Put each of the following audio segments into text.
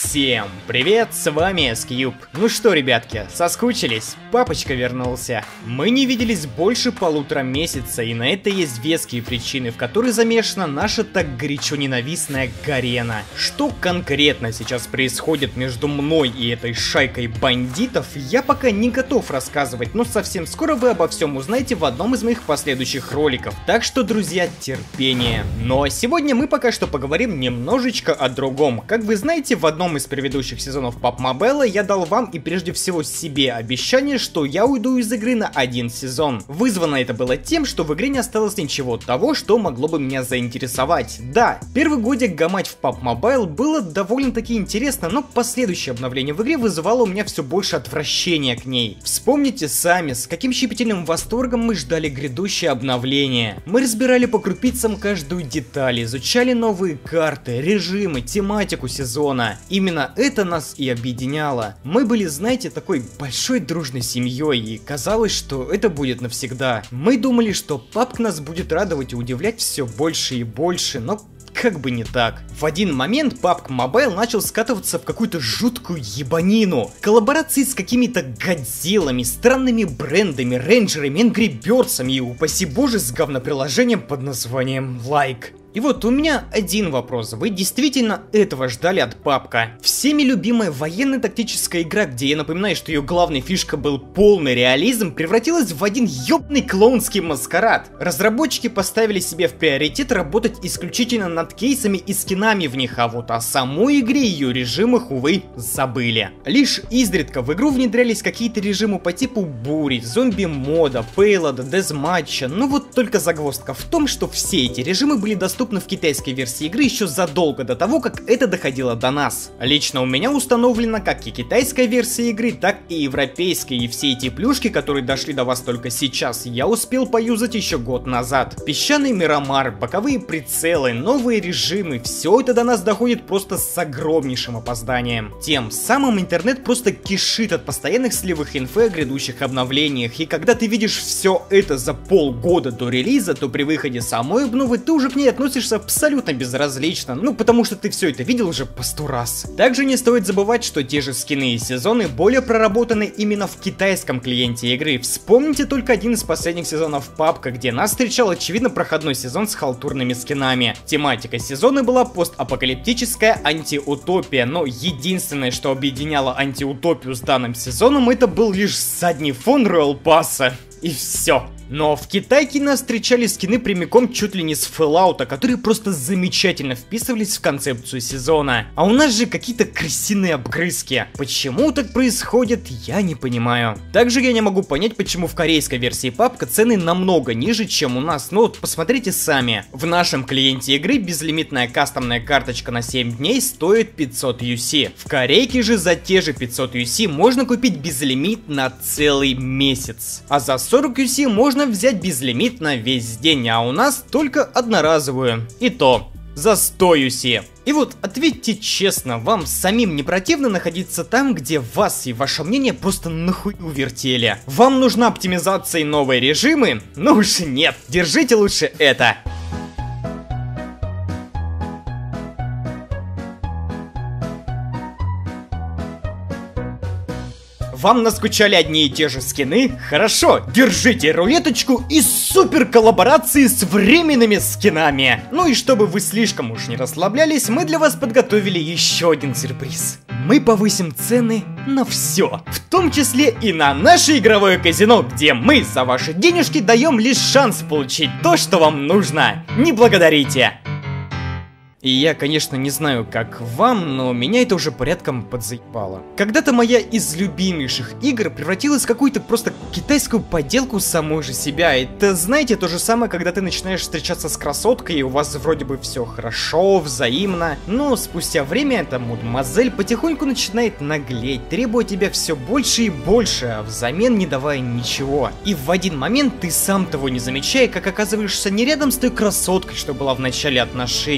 Всем привет, с вами Скьюб. Ну что, ребятки, соскучились? Папочка вернулся. Мы не виделись больше 1,5 месяца, и на это есть веские причины, в которые замешана наша так горячо ненавистная Гарена. Что конкретно сейчас происходит между мной и этой шайкой бандитов, я пока не готов рассказывать, но совсем скоро вы обо всем узнаете в одном из моих последующих роликов. Так что, друзья, терпение. Ну а сегодня мы пока что поговорим немножечко о другом. Как вы знаете, в одном из предыдущих сезонов PUBG Mobile я дал вам и прежде всего себе обещание, что я уйду из игры на 1 сезон. Вызвано это было тем, что в игре не осталось ничего того, что могло бы меня заинтересовать. Да, первый годик гамать в PUBG Mobile было довольно-таки интересно, но последующее обновление в игре вызывало у меня все больше отвращения к ней. Вспомните сами, с каким щепетильным восторгом мы ждали грядущее обновление. Мы разбирали по крупицам каждую деталь, изучали новые карты, режимы, тематику сезона. Именно это нас и объединяло. Мы были, знаете, такой большой дружной семьей, и казалось, что это будет навсегда. Мы думали, что PUBG нас будет радовать и удивлять все больше и больше, но как бы не так. В один момент PUBG Mobile начал скатываться в какую-то жуткую ебанину. Коллаборации с какими-то Годзиллами, странными брендами, рейнджерами, Angry Birds'ами и, упаси боже, с говноприложением под названием Like. И вот у меня один вопрос. Вы действительно этого ждали от PUBG? Всеми любимая военно-тактическая игра, где я напоминаю, что ее главной фишкой был полный реализм, превратилась в один ёбный клоунский маскарад. Разработчики поставили себе в приоритет работать исключительно над кейсами и скинами в них, а вот о самой игре и ее режимах, увы, забыли. Лишь изредка в игру внедрялись какие-то режимы по типу бури, зомби-мода, пейлода, дезматча, но вот только загвоздка в том, что все эти режимы были доступны в китайской версии игры еще задолго до того, как это доходило до нас. Лично у меня установлена как и китайская версия игры, так и европейская, и все эти плюшки, которые дошли до вас только сейчас, я успел поюзать еще год назад. Песчаный Мирамар, боковые прицелы, новые режимы, все это до нас доходит просто с огромнейшим опозданием. Тем самым интернет просто кишит от постоянных сливов инфы о грядущих обновлениях, и когда ты видишь все это за полгода до релиза, то при выходе самой обновы ты уже к ней относишься абсолютно безразлично, ну потому что ты все это видел уже по 100 раз. Также не стоит забывать, что те же скины и сезоны более проработаны именно в китайском клиенте игры. Вспомните только один из последних сезонов PUBG, где нас встречал очевидно проходной сезон с халтурными скинами. Тематика сезона была постапокалиптическая антиутопия, но единственное, что объединяло антиутопию с данным сезоном, это был лишь задний фон Royal Pass'а. И все. Но в Китайке нас встречали скины прямиком чуть ли не с Fallout, которые просто замечательно вписывались в концепцию сезона. А у нас же какие-то крысиные обгрызки. Почему так происходит, я не понимаю. Также я не могу понять, почему в корейской версии PUBG цены намного ниже, чем у нас. Ну вот посмотрите сами. В нашем клиенте игры безлимитная кастомная карточка на 7 дней стоит 500 UC. В Корейке же за те же 500 UC можно купить безлимит на целый месяц. А за 40 UC можно взять безлимит на весь день, а у нас только одноразовую. И то за 100 UC. И вот ответьте честно, вам самим не противно находиться там, где вас и ваше мнение просто нахуй увертели? Вам нужна оптимизация и новые режимы? Ну уж нет, держите лучше это. Вам наскучали одни и те же скины? Хорошо, держите рулеточку из супер коллаборации с временными скинами. Ну и чтобы вы слишком уж не расслаблялись, мы для вас подготовили еще один сюрприз. Мы повысим цены на все, в том числе и на наше игровое казино, где мы за ваши денежки даем лишь шанс получить то, что вам нужно. Не благодарите. И я, конечно, не знаю, как вам, но меня это уже порядком подзаебало. Когда-то моя из любимейших игр превратилась в какую-то просто китайскую подделку самой же себя. Это, знаете, то же самое, когда ты начинаешь встречаться с красоткой, и у вас вроде бы все хорошо, взаимно, но спустя время эта мадемуазель потихоньку начинает наглеть, требуя тебя все больше и больше, а взамен не давая ничего. И в один момент ты сам того не замечая, как оказываешься не рядом с той красоткой, что была в начале отношений, а с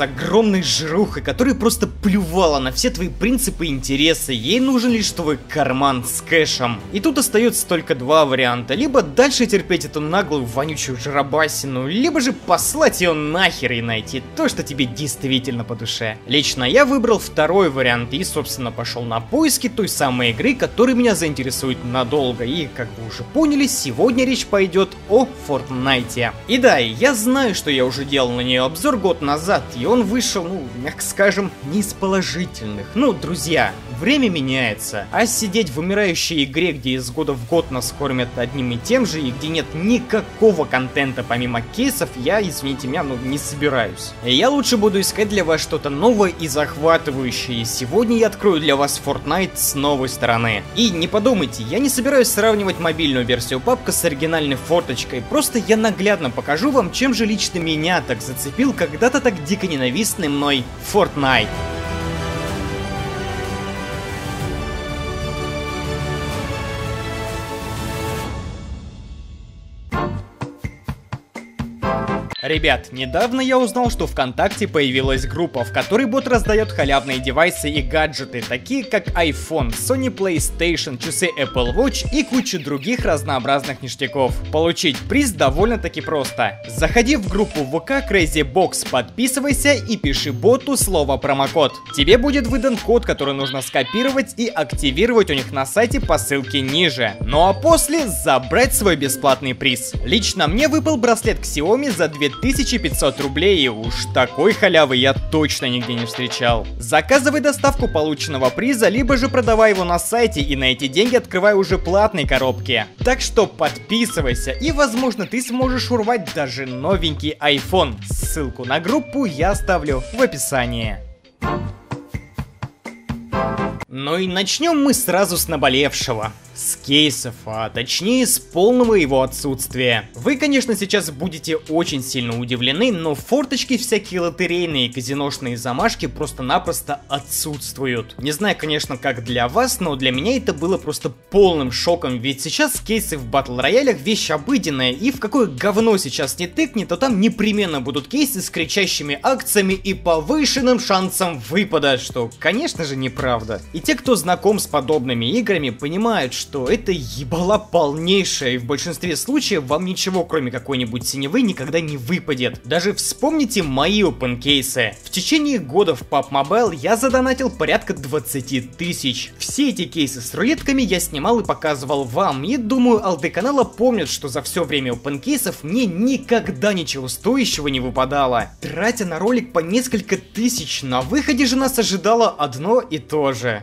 огромной жирухой, которая просто плювала на все твои принципы и интересы. Ей нужен лишь твой карман с кэшем. И тут остается только два варианта. Либо дальше терпеть эту наглую вонючую жиробасину, либо же послать ее нахер и найти то, что тебе действительно по душе. Лично я выбрал второй вариант и, собственно, пошел на поиски той самой игры, которая меня заинтересует надолго. И, как вы уже поняли, сегодня речь пойдет о Fortnite. И да, я знаю, что я уже делал на нее обзор год назад, и он вышел, ну, мягко скажем, не из положительных. Ну, друзья, время меняется, а сидеть в умирающей игре, где из года в год нас кормят одним и тем же, и где нет никакого контента помимо кейсов, я, извините меня, ну, не собираюсь. Я лучше буду искать для вас что-то новое и захватывающее, и сегодня я открою для вас Fortnite с новой стороны. И не подумайте, я не собираюсь сравнивать мобильную версию PUBG с оригинальной форточкой, просто я наглядно покажу вам, чем же лично меня так зацепил когда-то так дико ненавистный мной Fortnite. Ребят, недавно я узнал, что ВКонтакте появилась группа, в которой бот раздает халявные девайсы и гаджеты, такие как iPhone, Sony PlayStation, часы Apple Watch и кучу других разнообразных ништяков. Получить приз довольно-таки просто. Заходи в группу ВК Crazy Box, подписывайся и пиши боту слово промокод. Тебе будет выдан код, который нужно скопировать и активировать у них на сайте по ссылке ниже. Ну а после забрать свой бесплатный приз. Лично мне выпал браслет Xiaomi за 2500 рублей, и уж такой халявы я точно нигде не встречал. Заказывай доставку полученного приза, либо же продавай его на сайте и на эти деньги открывай уже платные коробки. Так что подписывайся, и возможно ты сможешь урвать даже новенький iPhone. Ссылку на группу я оставлю в описании. Ну и начнем мы сразу с наболевшего. С кейсов, а точнее с полного его отсутствия. Вы, конечно, сейчас будете очень сильно удивлены, но форточки, всякие лотерейные и казиношные замашки просто-напросто отсутствуют. Не знаю, конечно, как для вас, но для меня это было просто полным шоком, ведь сейчас кейсы в батл роялях вещь обыденная, и в какое говно сейчас не тыкни, то там непременно будут кейсы с кричащими акциями и повышенным шансом выпада, что, конечно же, неправда. И те, кто знаком с подобными играми, понимают, что это ебала полнейшая, и в большинстве случаев вам ничего, кроме какой-нибудь синевы, никогда не выпадет. Даже вспомните мои опенкейсы. В течение года в PUBG Mobile я задонатил порядка 20 тысяч. Все эти кейсы с рулетками я снимал и показывал вам, и думаю, алды канала помнят, что за все время опенкейсов мне никогда ничего стоящего не выпадало. Тратя на ролик по несколько тысяч, на выходе же нас ожидало одно и то же.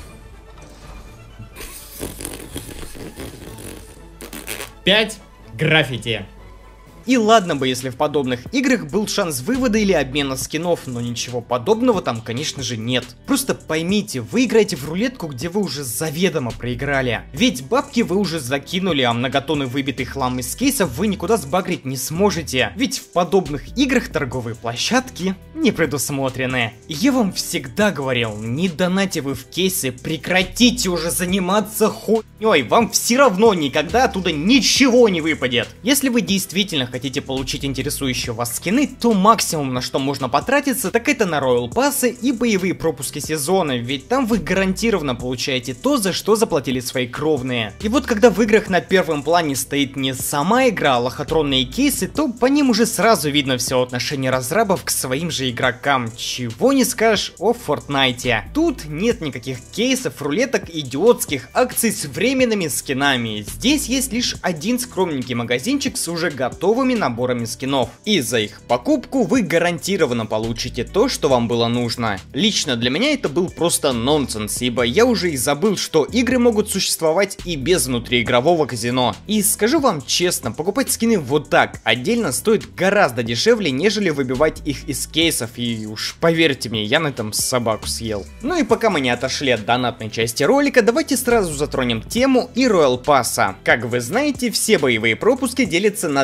5 граффити. И ладно бы, если в подобных играх был шанс вывода или обмена скинов, но ничего подобного там, конечно же, нет. Просто поймите, вы играете в рулетку, где вы уже заведомо проиграли. Ведь бабки вы уже закинули, а многотонны выбитый хлам из кейсов вы никуда сбагрить не сможете. Ведь в подобных играх торговые площадки не предусмотрены. Я вам всегда говорил, не донайте вы в кейсы, прекратите уже заниматься хуйней, вам все равно никогда оттуда ничего не выпадет. Если вы действительно хотите получить интересующие вас скины, то максимум, на что можно потратиться, так это на Royal Пассы и боевые пропуски сезона, ведь там вы гарантированно получаете то, за что заплатили свои кровные. И вот когда в играх на первом плане стоит не сама игра, а лохотронные кейсы, то по ним уже сразу видно все отношение разрабов к своим же игрокам. Чего не скажешь о Fortnite. Тут нет никаких кейсов, рулеток, идиотских акций с временными скинами. Здесь есть лишь один скромненький магазинчик с уже готовым наборами скинов. И за их покупку вы гарантированно получите то, что вам было нужно. Лично для меня это был просто нонсенс, ибо я уже и забыл, что игры могут существовать и без внутриигрового казино. И скажу вам честно, покупать скины вот так отдельно стоит гораздо дешевле, нежели выбивать их из кейсов, и уж поверьте мне, я на этом собаку съел. Ну и пока мы не отошли от донатной части ролика, давайте сразу затронем тему и Royal Пасса. Как вы знаете, все боевые пропуски делятся на две части.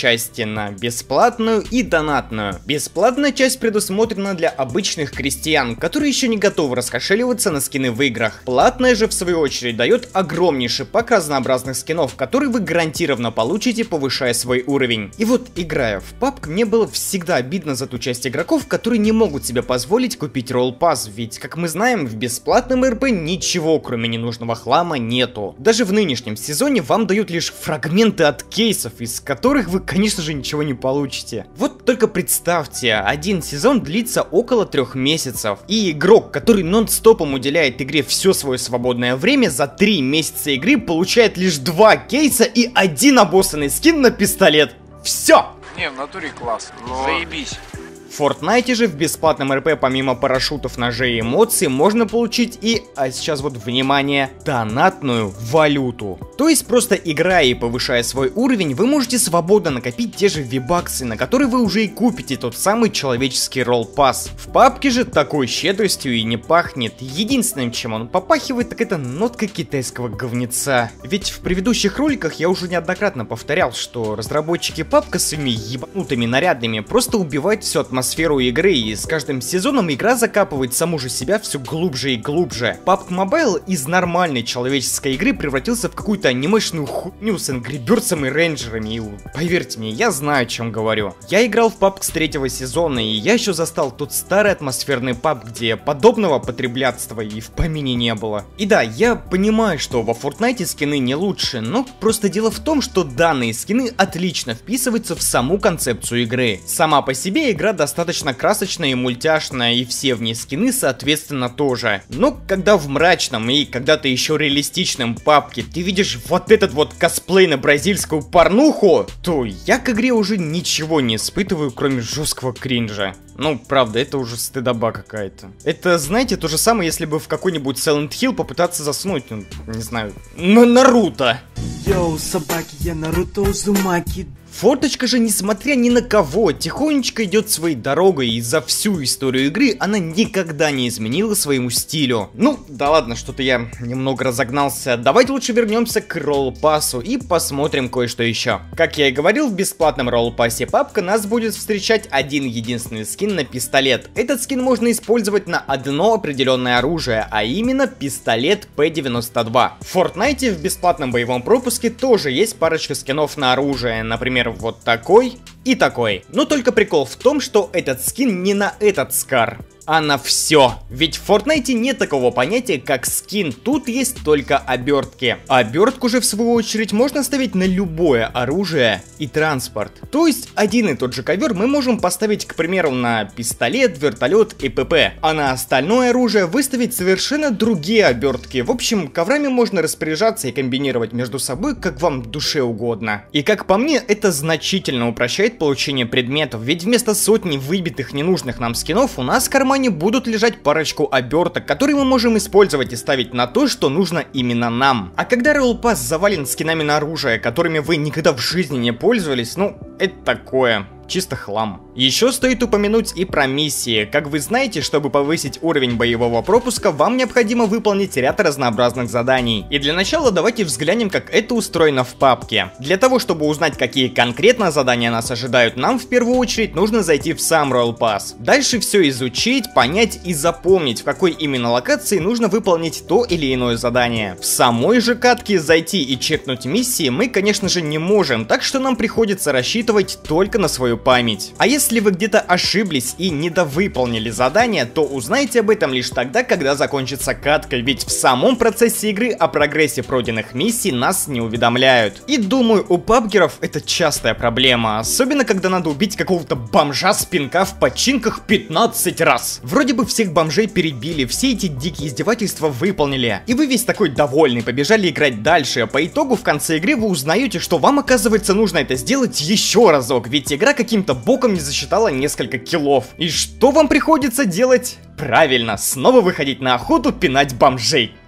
части на бесплатную и донатную. Бесплатная часть предусмотрена для обычных крестьян, которые еще не готовы раскошеливаться на скины в играх. Платная же в свою очередь дает огромнейший пак разнообразных скинов, которые вы гарантированно получите, повышая свой уровень. И вот, играя в PUBG, мне было всегда обидно за ту часть игроков, которые не могут себе позволить купить Roll Pass, ведь, как мы знаем, в бесплатном РП ничего кроме ненужного хлама нету. Даже в нынешнем сезоне вам дают лишь фрагменты от кейсов, из которых вы, конечно же, ничего не получите. Вот только представьте, один сезон длится около 3 месяцев, и игрок, который нон-стопом уделяет игре все свое свободное время, за 3 месяца игры получает лишь 2 кейса и 1 обоссанный скин на пистолет. Все! Не, в натуре класс, заебись. В Fortnite же в бесплатном РП помимо парашютов, ножей и эмоций можно получить и, а сейчас вот внимание, донатную валюту. То есть просто играя и повышая свой уровень, вы можете свободно накопить те же V-баксы, на которые вы уже и купите тот самый человеческий Roll Pass. В PUBG же такой щедростью и не пахнет. Единственным, чем он попахивает, так это нотка китайского говнеца. Ведь в предыдущих роликах я уже неоднократно повторял, что разработчики PUBG своими ебанутыми нарядами просто убивают всю атмосферу игры, и с каждым сезоном игра закапывает саму же себя все глубже и глубже. PUBG Mobile из нормальной человеческой игры превратился в какую-то анимешную хуйню с Angry Birds'ом и рейнджерами, и поверьте мне, я знаю, о чем говорю. Я играл в PUBG с 3-го сезона, и я еще застал тот старый атмосферный PUBG, где подобного потреблятства и в помине не было. И да, я понимаю, что во Fortnite скины не лучше, но просто дело в том, что данные скины отлично вписываются в саму концепцию игры. Сама по себе игра достаточно красочная и мультяшная, и все в ней скины соответственно тоже. Но когда в мрачном и когда-то еще реалистичном PUBG ты видишь вот этот вот косплей на бразильскую порнуху, то я к игре уже ничего не испытываю, кроме жесткого кринжа. Ну, правда, это уже стыдоба какая-то. Это, знаете, то же самое, если бы в какой-нибудь Silent Hill попытаться заснуть, ну, не знаю, на Наруто. Йоу, собаки, я Наруто Узумаки. Форточка же, несмотря ни на кого, тихонечко идет своей дорогой, и за всю историю игры она никогда не изменила своему стилю. Ну, да ладно, что-то я немного разогнался. Давайте лучше вернемся к Roll Pass'у и посмотрим кое-что еще. Как я и говорил, в бесплатном Roll Pass'е PUBG нас будет встречать один единственный скин на пистолет. Этот скин можно использовать на одно определенное оружие, а именно пистолет P92. В Fortnite в бесплатном боевом пропуске тоже есть парочка скинов на оружие, например, вот такой и такой. Но только прикол в том, что этот скин не на этот скар, а на все. Ведь в Fortnite нет такого понятия, как скин, тут есть только обертки. Обертку же в свою очередь можно ставить на любое оружие и транспорт. То есть один и тот же ковер мы можем поставить, к примеру, на пистолет, вертолет и ПП, а на остальное оружие выставить совершенно другие обертки. В общем, коврами можно распоряжаться и комбинировать между собой, как вам душе угодно. И как по мне, это значительно упрощает получение предметов, ведь вместо сотни выбитых ненужных нам скинов у нас в кармане будут лежать парочку оберток, которые мы можем использовать и ставить на то, что нужно именно нам. А когда Roll Pass завален скинами на оружие, которыми вы никогда в жизни не пользовались, ну, это такое. Чисто хлам. Еще стоит упомянуть и про миссии. Как вы знаете, чтобы повысить уровень боевого пропуска, вам необходимо выполнить ряд разнообразных заданий. И для начала давайте взглянем, как это устроено в PUBG. Для того, чтобы узнать, какие конкретно задания нас ожидают, нам в первую очередь нужно зайти в сам Roll Pass. Дальше все изучить, понять и запомнить, в какой именно локации нужно выполнить то или иное задание. В самой же катке зайти и чекнуть миссии мы, конечно же, не можем, так что нам приходится рассчитывать только на свою память. А если вы где-то ошиблись и недовыполнили задание, то узнаете об этом лишь тогда, когда закончится катка, ведь в самом процессе игры о прогрессе пройденных миссий нас не уведомляют. И думаю, у пабгеров это частая проблема, особенно когда надо убить какого-то бомжа с пинка в починках 15 раз. Вроде бы всех бомжей перебили, все эти дикие издевательства выполнили, и вы весь такой довольный побежали играть дальше. По итогу в конце игры вы узнаете, что вам, оказывается, нужно это сделать еще разок, ведь игра каким-то боком не засчитала несколько киллов. И что вам приходится делать? Правильно, снова выходить на охоту пинать бомжей.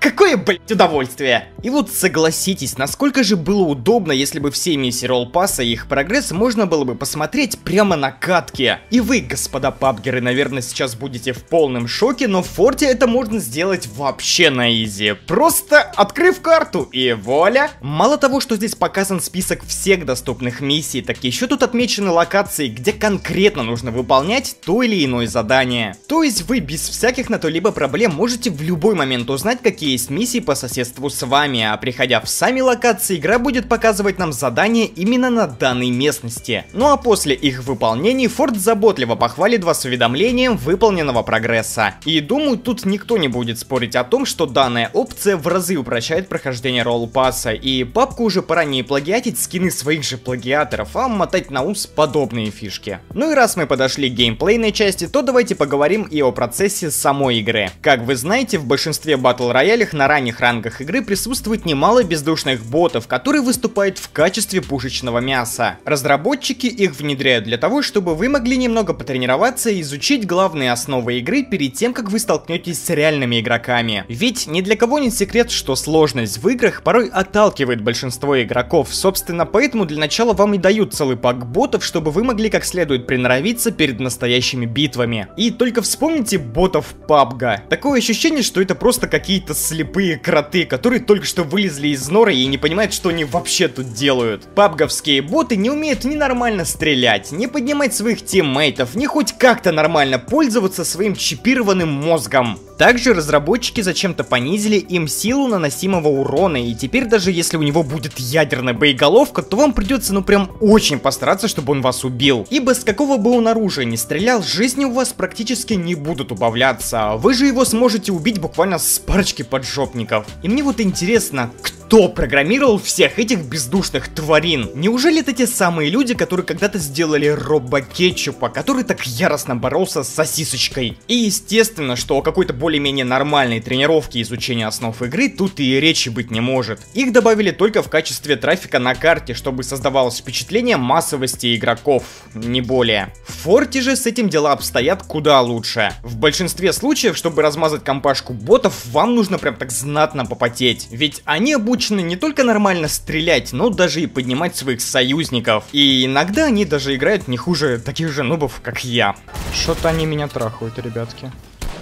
какое, блять, удовольствие! И вот согласитесь, насколько же было удобно, если бы все миссии Roll Pass и их прогресс можно было бы посмотреть прямо на катке. И вы, господа пабгеры, наверное, сейчас будете в полном шоке, но в Форте это можно сделать вообще на изи. Просто открыв карту и вуаля! Мало того, что здесь показан список всех доступных миссий, так еще тут отмечены локации, где конкретно нужно выполнять то или иное задание. То есть вы без всяких на то либо проблем можете в любой момент узнать, какие есть миссии по соседству с вами, а приходя в сами локации, игра будет показывать нам задания именно на данной местности. Ну а после их выполнений Форт заботливо похвалит вас уведомлением выполненного прогресса. И думаю, тут никто не будет спорить о том, что данная опция в разы упрощает прохождение Roll Pass'а, и папку уже пора не плагиатить скины своих же плагиаторов, а мотать на ус подобные фишки. Ну и раз мы подошли к геймплейной части, то давайте поговорим и о процессе самой игры. Как вы знаете, в большинстве батл роялях на ранних рангах игры присутствует немало бездушных ботов, которые выступают в качестве пушечного мяса. Разработчики их внедряют для того, чтобы вы могли немного потренироваться и изучить главные основы игры перед тем, как вы столкнетесь с реальными игроками. Ведь ни для кого не секрет, что сложность в играх порой отталкивает большинство игроков. Собственно, поэтому для начала вам и дают целый пак ботов, чтобы вы могли как следует приноровиться перед настоящими битвами. И только вспомните ботов PUBG. Такое ощущение, что это просто какие-то слепые кроты, которые только что вылезли из норы и не понимают, что они вообще тут делают. Пабговские боты не умеют ни нормально стрелять, ни поднимать своих тиммейтов, ни хоть как-то нормально пользоваться своим чипированным мозгом. Также разработчики зачем-то понизили им силу наносимого урона, и теперь даже если у него будет ядерная боеголовка, то вам придется ну прям очень постараться, чтобы он вас убил. Ибо с какого бы он оружия ни стрелял, жизни у вас практически не будут убавляться, вы же его сможете убить буквально с парочки поджопников. И мне вот интересно, кто программировал всех этих бездушных тварин? Неужели это те самые люди, которые когда-то сделали робокетчупа, который так яростно боролся с сосисочкой? И естественно, что о какой-то более-менее нормальной тренировке и изучении основ игры тут и речи быть не может. Их добавили только в качестве трафика на карте, чтобы создавалось впечатление массовости игроков, не более. В Форте же с этим дела обстоят куда лучше. В большинстве случаев, чтобы размазать компашку ботов, вам нужно прям так знатно попотеть. Ведь они обучены не только нормально стрелять, но даже и поднимать своих союзников. И иногда они даже играют не хуже таких же нубов, как я. Что-то они меня трахают, ребятки.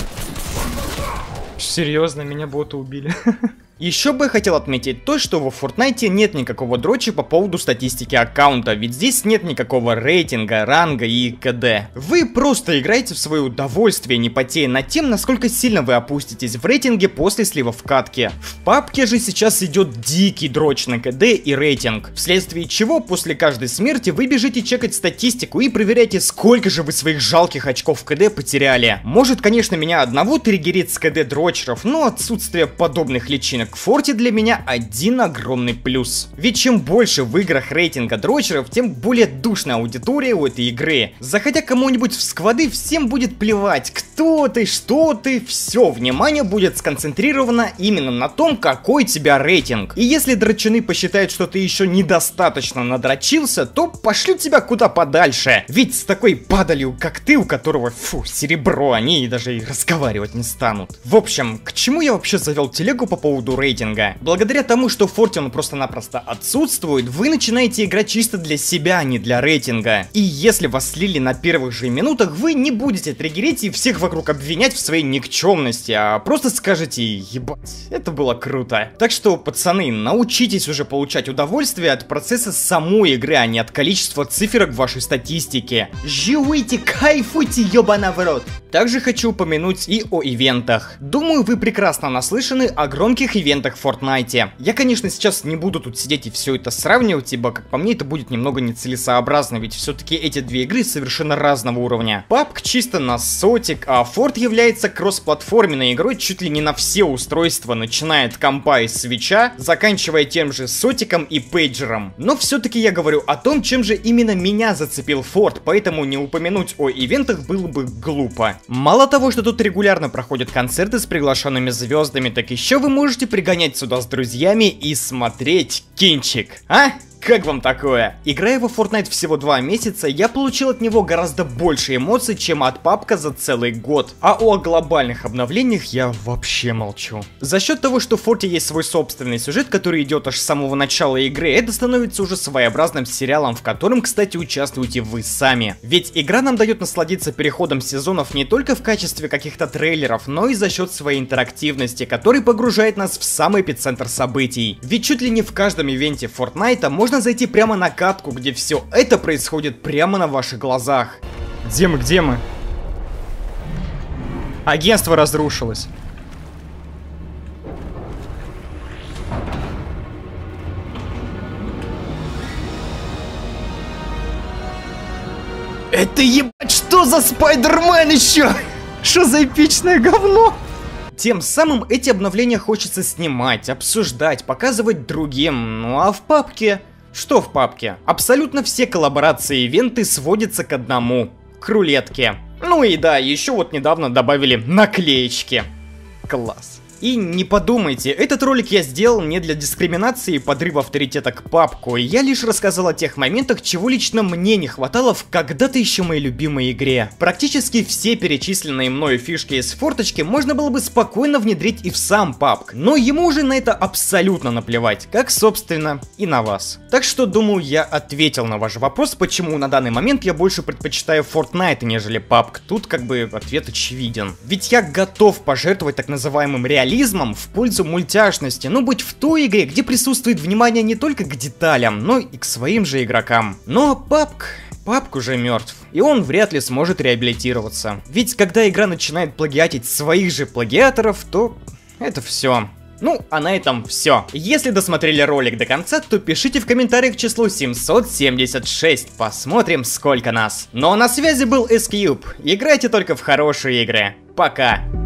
Серьезно, меня боты убили. Еще бы я хотел отметить то, что во Fortnite нет никакого дрочи по поводу статистики аккаунта, ведь здесь нет никакого рейтинга, ранга и КД. Вы просто играете в свое удовольствие, не потея над тем, насколько сильно вы опуститесь в рейтинге после слива в катке. В папке же сейчас идет дикий дрочь на КД и рейтинг, вследствие чего после каждой смерти вы бежите чекать статистику и проверяете, сколько же вы своих жалких очков КД потеряли. Может, конечно, меня одного триггерит с КД дрочеров, но отсутствие подобных личинок в Форте для меня один огромный плюс. Ведь чем больше в играх рейтинга дрочеров, тем более душная аудитория у этой игры. Заходя кому-нибудь в сквады, всем будет плевать, кто ты, что ты, все внимание будет сконцентрировано именно на том, какой у тебя рейтинг. И если дрочуны посчитают, что ты еще недостаточно надрочился, то пошлют тебя куда подальше. Ведь с такой падалью, как ты, у которого, фу, серебро, они даже и разговаривать не станут. В общем, к чему я вообще завел телегу по поводу рейтинга? Благодаря тому, что в Форте он просто-напросто отсутствует, вы начинаете играть чисто для себя, а не для рейтинга. И если вас слили на первых же минутах, вы не будете триггерить и всех вокруг обвинять в своей никчемности, а просто скажете: ебать, это было круто. Так что, пацаны, научитесь уже получать удовольствие от процесса самой игры, а не от количества циферок в вашей статистике. Живите, кайфуйте, ёбана в рот. Также хочу упомянуть и о ивентах. Думаю, вы прекрасно наслышаны о громких ивентах в Fortnite. Я, конечно, сейчас не буду тут сидеть и все это сравнивать, ибо, как по мне, это будет немного нецелесообразно, ведь все-таки эти две игры совершенно разного уровня. PUBG чисто на сотик, а Fort является кроссплатформенной игрой чуть ли не на все устройства, начиная от компа и свитча, заканчивая тем же сотиком и пейджером. Но все-таки я говорю о том, чем же именно меня зацепил Fort, поэтому не упомянуть о ивентах было бы глупо. Мало того, что тут регулярно проходят концерты с приглашенными звездами, так еще вы можете пригонять сюда с друзьями и смотреть кинчик. А? Как вам такое? Играя во Fortnite всего 2 месяца, я получил от него гораздо больше эмоций, чем от PUBG за целый год. А о глобальных обновлениях я вообще молчу. За счет того, что в Форте есть свой собственный сюжет, который идет аж с самого начала игры, это становится уже своеобразным сериалом, в котором, кстати, участвуете вы сами. Ведь игра нам дает насладиться переходом сезонов не только в качестве каких-то трейлеров, но и за счет своей интерактивности, который погружает нас в самый эпицентр событий. Ведь чуть ли не в каждом ивенте Fortnite можно зайти прямо на катку, где все это происходит прямо на ваших глазах. Где мы, где мы? Агентство разрушилось. Это ебать, что за Спайдермен еще? Что за эпичное говно? Тем самым эти обновления хочется снимать, обсуждать, показывать другим. Ну а в папке... Что в папке? Абсолютно все коллаборации и ивенты сводятся к одному. К рулетке. Ну и да, еще вот недавно добавили наклеечки. Класс. И не подумайте, этот ролик я сделал не для дискриминации и подрыва авторитета к папку, я лишь рассказал о тех моментах, чего лично мне не хватало в когда-то еще моей любимой игре. Практически все перечисленные мною фишки из форточки можно было бы спокойно внедрить и в сам папк, но ему уже на это абсолютно наплевать, как собственно и на вас. Так что думаю, я ответил на ваш вопрос, почему на данный момент я больше предпочитаю Fortnite, нежели папк. Тут как бы ответ очевиден. Ведь я готов пожертвовать так называемым реализмом в пользу мультяшности, но быть в той игре, где присутствует внимание не только к деталям, но и к своим же игрокам. Но папк уже мертв, и он вряд ли сможет реабилитироваться. Ведь когда игра начинает плагиатить своих же плагиаторов, то это все. Ну, а на этом все. Если досмотрели ролик до конца, то пишите в комментариях число 776, посмотрим сколько нас. Ну а на связи был S-Cube, играйте только в хорошие игры. Пока.